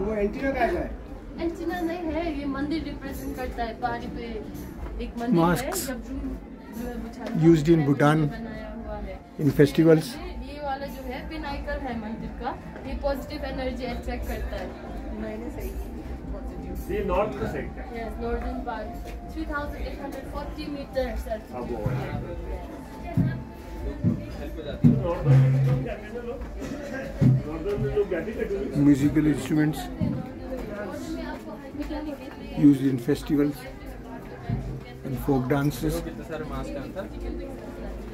वो एंटीना का है? एंटीना नहीं है, ये मंदिर रिप्रेजेंट करता है। पहाड़ी पे एक मंदिर है, जब used in Bhutan बनाया हुआ है in festivals. ये वाला जो है पिनाइकल है मंदिर का, ये पॉजिटिव एनर्जी अट्रैक्ट करता है। मैंने सही ये नॉर्थ का साइड है। Yes, northern part 3840 metres. Musical instruments used in festivals and folk dances.